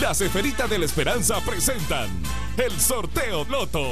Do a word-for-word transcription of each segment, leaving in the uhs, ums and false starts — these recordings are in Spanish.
Las Esferitas de la Esperanza presentan el Sorteo Loto.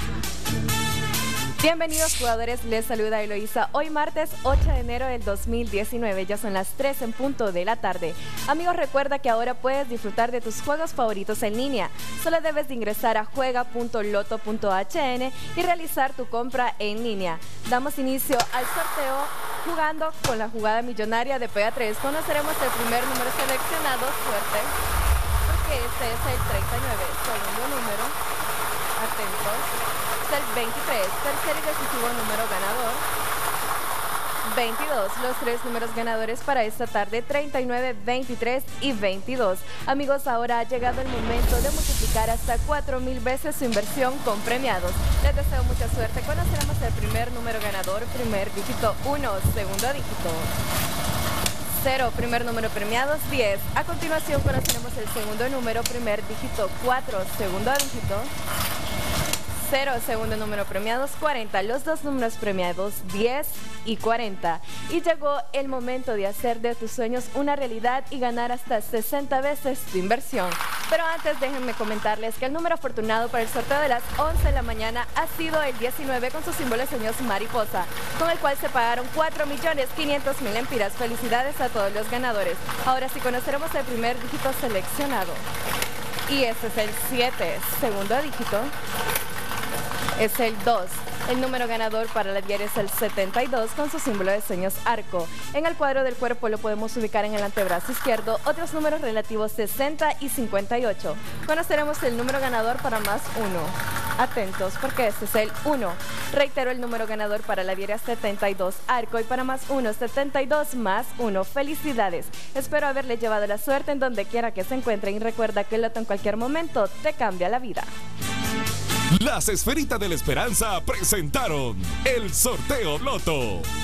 Bienvenidos jugadores, les saluda Eloísa. Hoy martes ocho de enero del dos mil diecinueve, ya son las tres en punto de la tarde. Amigos, recuerda que ahora puedes disfrutar de tus juegos favoritos en línea. Solo debes de ingresar a juega punto loto punto h n y realizar tu compra en línea. Damos inicio al sorteo jugando con la jugada millonaria de Pega tres. Conoceremos el primer número seleccionado, suerte, porque este es el treinta y nueve. Segundo número, atentos, el veintitrés, tercer y decisivo número ganador, veintidós, los tres números ganadores para esta tarde, treinta y nueve, veintitrés y veintidós. Amigos, ahora ha llegado el momento de multiplicar hasta cuatro mil veces su inversión con premiados. Les deseo mucha suerte. Conoceremos el primer número ganador, primer dígito uno, segundo dígito cero, primer número premiados diez. A continuación conoceremos el segundo número, primer dígito cuatro, segundo dígito cero, segundo número premiados cuarenta, los dos números premiados diez y cuarenta. Y llegó el momento de hacer de tus sueños una realidad y ganar hasta sesenta veces tu inversión. Pero antes déjenme comentarles que el número afortunado para el sorteo de las once de la mañana ha sido el diecinueve con su símbolo de sueños mariposa, con el cual se pagaron cuatro millones quinientos mil empiras. Felicidades a todos los ganadores. Ahora sí conoceremos el primer dígito seleccionado. Y este es el siete, segundo dígito es el dos. El número ganador para la diaria es el setenta y dos con su símbolo de sueños arco. En el cuadro del cuerpo lo podemos ubicar en el antebrazo izquierdo. Otros números relativos sesenta y cincuenta y ocho. Conoceremos el número ganador para más uno. Atentos porque este es el uno. Reitero el número ganador para la diaria setenta y dos arco y para más uno, setenta y dos más uno. Felicidades. Espero haberle llevado la suerte en donde quiera que se encuentren y recuerda que el loto en cualquier momento te cambia la vida. Las Esferitas de la Esperanza presentaron el Sorteo Loto.